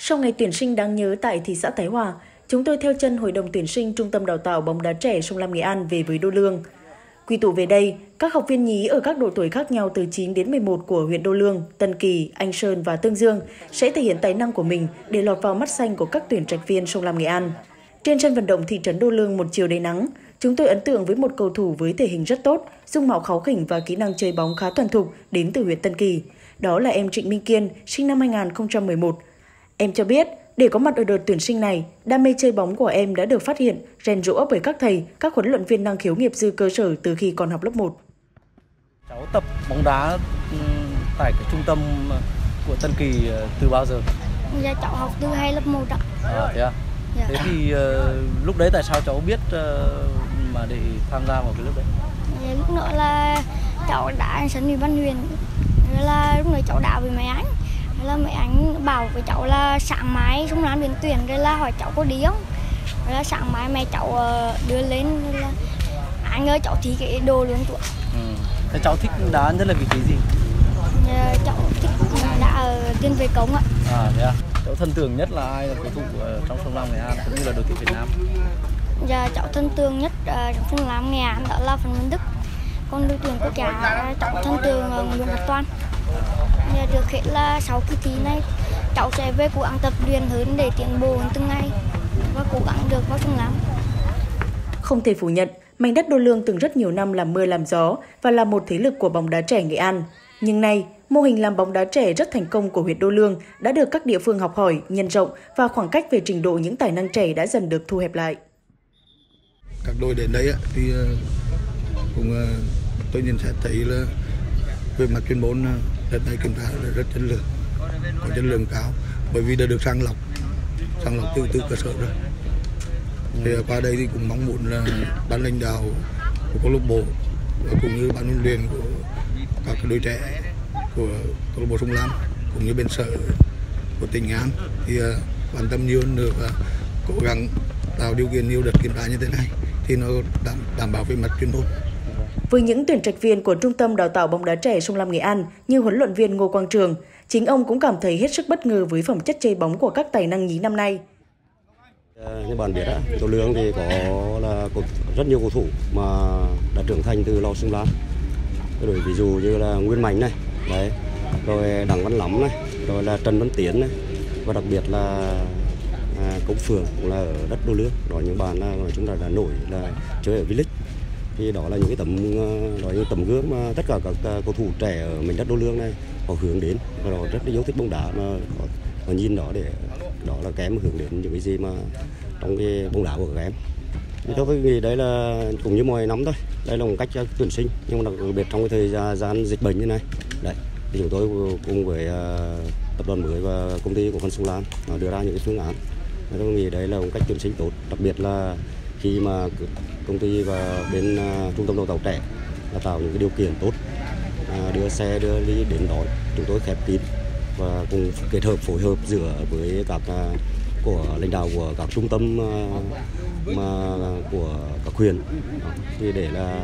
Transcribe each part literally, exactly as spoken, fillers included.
Sau ngày tuyển sinh đáng nhớ tại thị xã Thái Hòa, chúng tôi theo chân Hội đồng tuyển sinh Trung tâm Đào tạo bóng đá trẻ Sông Lam Nghệ An về với Đô Lương. Quy tụ về đây, các học viên nhí ở các độ tuổi khác nhau từ chín đến mười một của huyện Đô Lương, Tân Kỳ, Anh Sơn và Tương Dương sẽ thể hiện tài năng của mình để lọt vào mắt xanh của các tuyển trạch viên Sông Lam Nghệ An. Trên sân vận động thị trấn Đô Lương một chiều đầy nắng, chúng tôi ấn tượng với một cầu thủ với thể hình rất tốt, dung mạo kháu khỉnh và kỹ năng chơi bóng khá thuần thục đến từ huyện Tân Kỳ. Đó là em Trịnh Minh Kiên, sinh năm hai nghìn không trăm mười một. Em cho biết, để có mặt ở đợt tuyển sinh này, đam mê chơi bóng của em đã được phát hiện, rèn rũa bởi các thầy, các huấn luyện viên năng khiếu nghiệp dư cơ sở từ khi còn học lớp một. Cháu tập bóng đá tại cái trung tâm của Tân Kỳ từ bao giờ? Dạ cháu học từ hai lớp một ạ. À, thế à? Dạ. Thế thì uh, lúc đấy tại sao cháu biết uh, mà để tham gia vào cái lớp đấy? Dạ, lúc nữa là cháu đã sân ủy ban huyện, là lúc đấy cháu đá với mấy anh. Là mấy anh bảo với cháu là sáng mai Sông Lam đến tuyển, rồi là hỏi cháu có đi không. Rồi là sáng mai mẹ cháu đưa lên là anh ơi cháu thi cái đồ luôn tuổi. Ừ. Thế cháu thích đá nhất là vị trí gì? Dạ, cháu thích đá ở tiền vệ cống ạ. À thế à? Cháu thân tưởng nhất là ai là cầu thủ trong Sông Lam Nghệ An cũng như là đội tuyển Việt Nam? Dạ cháu thân tưởng nhất trong Sông Lam Nghệ An đó là Phan Văn Đức. Còn đội tuyển quốc gia cháu thân tưởng Nguyễn Văn Toàn. Và được hết là sau kỳ thi này cháu sẽ về cố gắng tập luyện hơn để tiến bộ hơn từng ngày và cố gắng được vào Sông Lam. Không thể phủ nhận, mảnh đất Đô Lương từng rất nhiều năm làm mưa làm gió và là một thế lực của bóng đá trẻ Nghệ An. Nhưng nay, mô hình làm bóng đá trẻ rất thành công của huyện Đô Lương đã được các địa phương học hỏi, nhân rộng và khoảng cách về trình độ những tài năng trẻ đã dần được thu hẹp lại. Các đội đến đây thì cũng tôi nhìn sẽ thấy là về mặt chuyên môn đợt này kiểm tra là rất chất lượng, có chất lượng cao bởi vì đã được sàng lọc, sàng lọc từ từ cơ sở rồi. Thì qua đây thì cũng mong muốn là ban lãnh đạo của câu lạc bộ cũng như ban huấn luyện của các đội trẻ của câu lạc bộ Sông Lam cũng như bên sở của tỉnh Nghệ An thì quan tâm nhiều hơn nữa và cố gắng tạo điều kiện nhiều đợt kiểm tra như thế này thì nó đảm, đảm bảo về mặt chuyên môn. Với những tuyển trạch viên của Trung tâm Đào tạo bóng đá trẻ Sông Lam Nghệ An như huấn luyện viên Ngô Quang Trường, chính ông cũng cảm thấy hết sức bất ngờ với phẩm chất chơi bóng của các tài năng nhí năm nay. Như bạn biết, Đô Lương thì có là rất nhiều cầu thủ mà đã trưởng thành từ lò Sông Lam. Rồi ví dụ như là Nguyên Mạnh này, đấy, rồi Đặng Văn Lắm này, rồi là Trần Văn Tiến này, và đặc biệt là à, Công Phường cũng là ở đất Đô Lương. Đó những bạn là chúng ta đã nổi là chơi ở V-League. Thì đó là những cái tấm đó những tấm gương mà tất cả các cầu thủ trẻ ở mảnh đất Đô Lương này họ hướng đến và họ rất là yêu thích bóng đá mà họ, họ nhìn đó để đó là các em hướng đến những cái gì mà trong cái bóng đá của các em. Thì tôi nghĩ đấy là cũng như mọi năm thôi, đây là một cách tuyển sinh nhưng mà đặc biệt trong cái thời gian dịch bệnh như này đấy thì chúng tôi cùng với uh, tập đoàn mới và công ty của Con Sông Lam đưa ra những cái phương án. Tôi nghĩ đấy là một cách tuyển sinh tốt, đặc biệt là khi mà công ty và bên uh, trung tâm đào tạo trẻ là tạo những cái điều kiện tốt, uh, đưa xe đưa đi đến đón, chúng tôi khép kín và cùng kết hợp phối hợp giữa với các uh, của lãnh đạo của các trung tâm uh, mà của các huyện uh, thì để là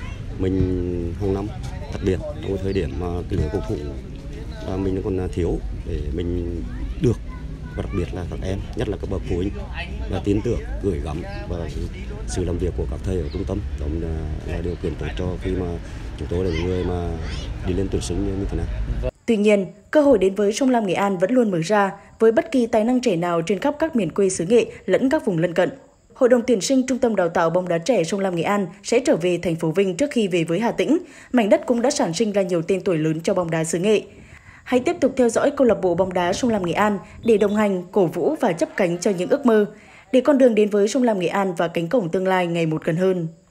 mình hàng năm đặc biệt trong cái thời điểm mà cái lứa cầu thủ là mình còn thiếu để mình được và đặc biệt là các em, nhất là các bậc phụ huynh là tin tưởng, gửi gắm và sự làm việc của các thầy ở trung tâm đó là điều kiện tốt cho khi mà chúng tôi là những người mà đi lên tuyển sinh như thế này. Tuy nhiên, cơ hội đến với Sông Lam Nghệ An vẫn luôn mở ra với bất kỳ tài năng trẻ nào trên khắp các miền quê xứ Nghệ lẫn các vùng lân cận. Hội đồng tuyển sinh Trung tâm Đào tạo bóng đá trẻ Sông Lam Nghệ An sẽ trở về thành phố Vinh trước khi về với Hà Tĩnh. Mảnh đất cũng đã sản sinh ra nhiều tên tuổi lớn cho bóng đá xứ Nghệ. Hãy tiếp tục theo dõi câu lạc bộ bóng đá Sông Lam Nghệ An để đồng hành, cổ vũ và chấp cánh cho những ước mơ, để con đường đến với Sông Lam Nghệ An và cánh cổng tương lai ngày một gần hơn.